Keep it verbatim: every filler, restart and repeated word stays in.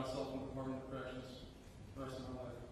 myself in the Department of Corrections the rest of my life.